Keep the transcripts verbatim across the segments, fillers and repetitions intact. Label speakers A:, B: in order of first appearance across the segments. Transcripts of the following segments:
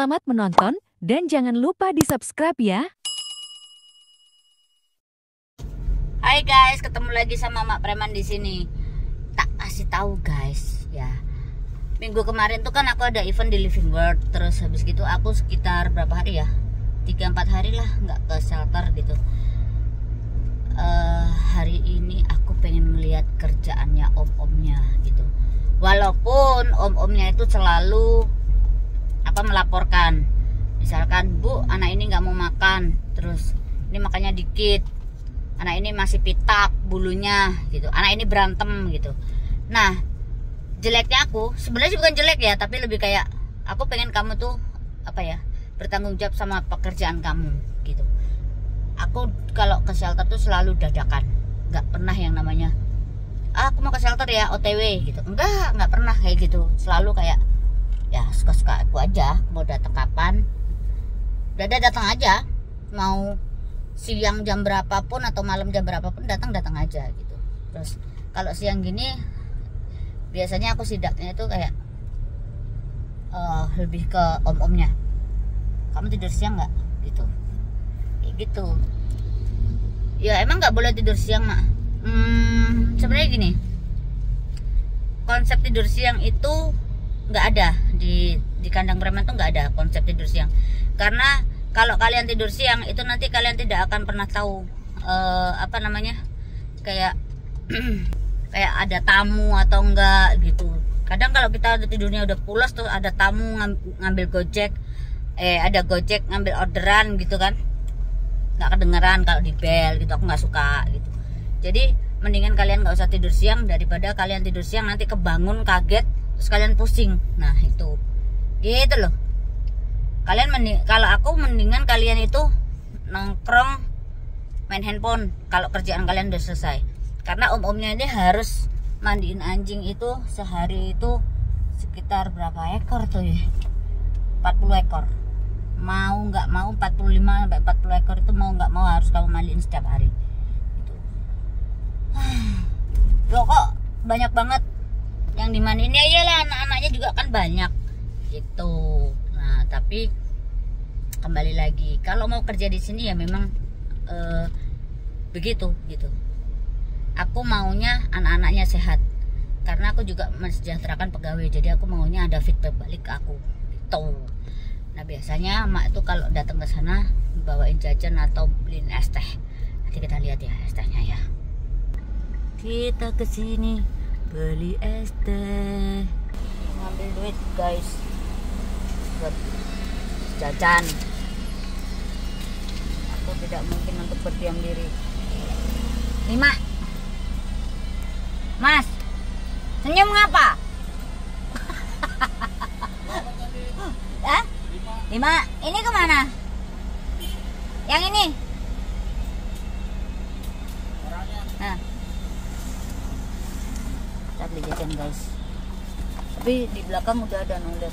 A: Selamat menonton dan jangan lupa di-subscribe ya.
B: Hai guys, ketemu lagi sama Mak Preman di sini. Tak kasih tahu guys, ya. Minggu kemarin tuh kan aku ada event di Living World, terus habis gitu aku sekitar berapa hari ya? tiga empat hari lah nggak ke shelter gitu. Uh, hari ini aku pengen melihat kerjaannya om-omnya gitu. Walaupun om-omnya itu selalu apa melaporkan, misalkan Bu, anak ini nggak mau makan, terus ini makannya dikit, anak ini masih pitak bulunya gitu, anak ini berantem gitu. Nah, jeleknya aku sebenarnya bukan jelek ya, tapi lebih kayak aku pengen kamu tuh apa ya, bertanggung jawab sama pekerjaan kamu gitu. Aku kalau ke shelter tuh selalu dadakan, nggak pernah yang namanya ah, aku mau ke shelter ya O T W gitu, enggak nggak pernah kayak gitu. Selalu kayak ya suka-suka aku aja, mau datang kapan dada datang aja, mau siang jam berapapun atau malam jam berapapun datang datang aja gitu. Terus kalau siang gini biasanya aku sidaknya itu kayak uh, lebih ke om-omnya, kamu tidur siang nggak gitu, kayak gitu. Ya emang nggak boleh tidur siang Mak. Hmm, sebenarnya gini, konsep tidur siang itu nggak ada di di kandang preman tuh, nggak ada konsep tidur siang. Karena kalau kalian tidur siang itu nanti kalian tidak akan pernah tahu uh, apa namanya, kayak kayak ada tamu atau enggak gitu. Kadang kalau kita tidurnya udah pulas tuh ada tamu ngambil gojek, eh ada gojek ngambil orderan gitu kan, nggak kedengeran kalau di bel gitu. Aku nggak suka gitu. Jadi mendingan kalian nggak usah tidur siang daripada kalian tidur siang nanti kebangun kaget terus kalian pusing. Nah itu gitu loh. Kalian mending, kalau aku mendingan kalian itu nongkrong main handphone kalau kerjaan kalian udah selesai. Karena om-omnya ini harus mandiin anjing itu sehari itu sekitar berapa ekor tuh ya, empat puluh ekor. Mau nggak mau empat puluh lima sampai empat puluh ekor itu mau nggak mau harus kamu mandiin setiap hari gitu. Loh kok banyak banget yang dimandiin? Ya iyalah, anak-anaknya juga kan banyak gitu. Nah tapi kembali lagi, kalau mau kerja di sini ya memang eh, begitu gitu. Aku maunya anak-anaknya sehat, karena aku juga mensejahterakan pegawai, jadi aku maunya ada feedback balik ke aku gitu. Nah biasanya Mak itu kalau datang ke sana bawain jajan atau beliin es teh. Nanti kita lihat ya es tehnya ya. Kita kesini beli es teh, ngambil duit guys buat jajan. Aku tidak mungkin untuk berdiam diri. Lima, Mas, senyum ngapa? Hah? Lima, ini kemana? Yang ini? Nah, kita beli jajan guys. Tapi di belakang udah ada nolak.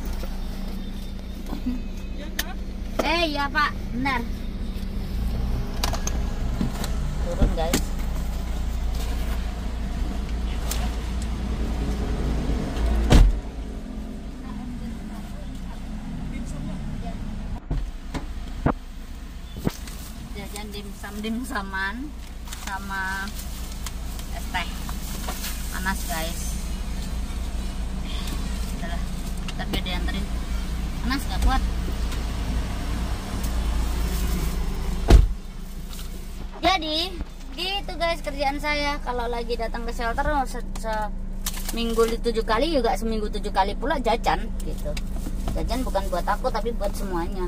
B: Eh iya Pak, benar. Turun guys. Jajan dimsum dimsuman sama es teh panas guys. Udahlah, ntar biar dianterin, panas gak kuat. Jadi gitu guys kerjaan saya kalau lagi datang ke shelter. se seminggu tujuh kali juga seminggu tujuh kali pula jajan gitu. Jajan bukan buat aku tapi buat semuanya.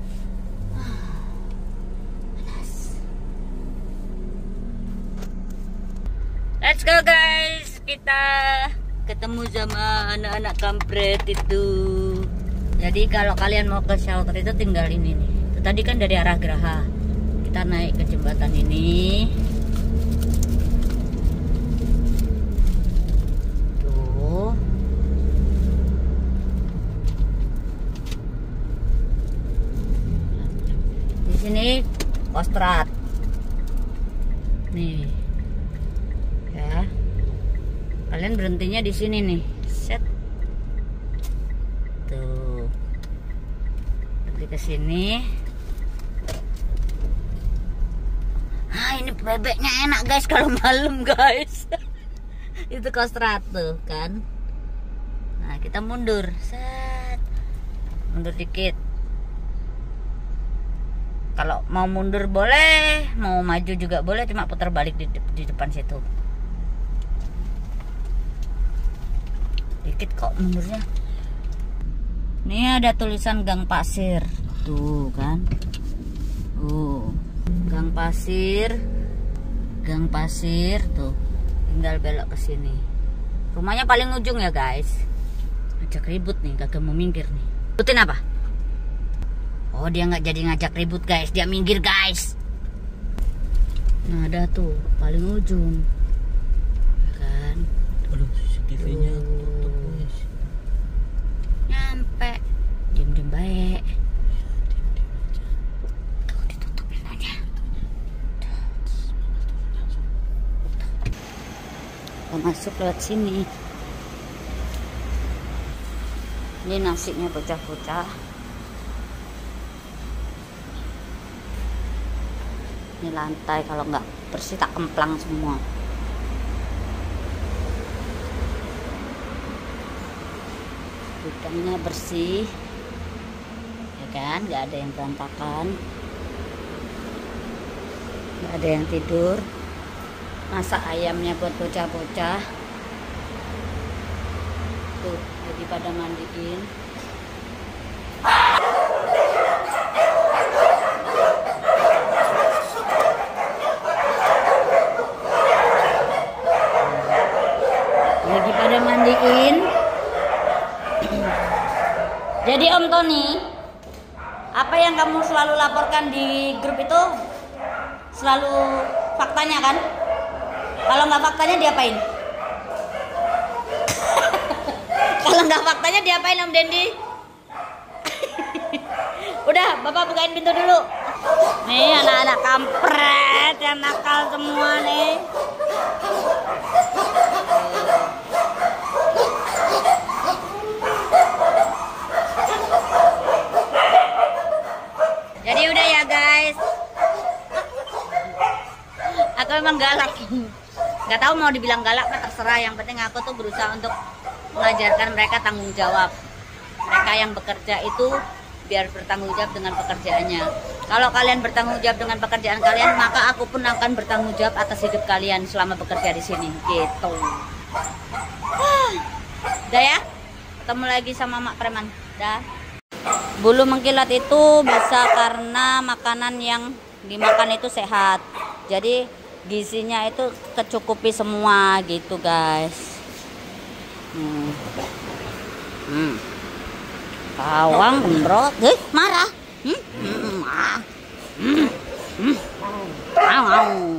B: Let's go guys, kita ketemu sama anak-anak kampret itu. Jadi kalau kalian mau ke shelter itu tinggal ini nih. Itu tadi kan dari arah Geraha, kita naik ke jembatan ini. Tuh. Di sini Kostrad. Nih. Ya. Kalian berhentinya di sini nih. Set. Tuh. ke sini. Ah, ini bebeknya enak guys kalau malam guys. Itu kostrat tuh kan. Nah, kita mundur. Set. Mundur dikit. Kalau mau mundur boleh, mau maju juga boleh, cuma putar balik di, di depan situ. Dikit kok mundurnya. Ini ada tulisan Gang Pasir. Tuh kan. Uh, Gang Pasir. Gang Pasir tuh. Tinggal belok ke sini. Rumahnya paling ujung ya, guys. Ngajak ribut nih, kagak mau minggir nih. Ikutin apa? Oh, dia nggak jadi ngajak ribut guys, dia minggir guys. Nah, ada tuh paling ujung, kan?
C: Aduh, C C T V-nya tutup guys.
B: Nyampe, diem diem baik. Tuh ditutupin aja. Kita masuk lewat sini. Ini nasinya pecah-pecah. Ini lantai, kalau nggak bersih tak kemplang semua. Gudangnya bersih, ya kan? Nggak ada yang berantakan, nggak ada yang tidur. Masak ayamnya buat bocah-bocah. Tuh, jadi pada mandiin. Lagi pada mandiin. Jadi Om Tony, apa yang kamu selalu laporkan di grup itu selalu faktanya kan? Kalau nggak faktanya diapain? Kalau nggak faktanya diapain Om Dendi? Udah, Bapak bukain pintu dulu. Nih anak-anak kampret yang nakal semua nih. Jadi udah ya guys. Aku memang galak. Gak tahu mau dibilang galak kan terserah. Yang penting aku tuh berusaha untuk mengajarkan mereka tanggung jawab. Mereka yang bekerja itu biar bertanggung jawab dengan pekerjaannya. Kalau kalian bertanggung jawab dengan pekerjaan kalian, maka aku pun akan bertanggung jawab atas hidup kalian selama bekerja di sini. Gitu. Udah ya. Ketemu lagi sama Mak Preman. Dah. Bulu mengkilat itu bisa karena makanan yang dimakan itu sehat. Jadi gizinya itu kecukupi semua gitu guys. Hmm. Hmm. Bawang gembrot, eh marah. Hmm. Hmm. Ah. Hmm. Hmm. Au, au.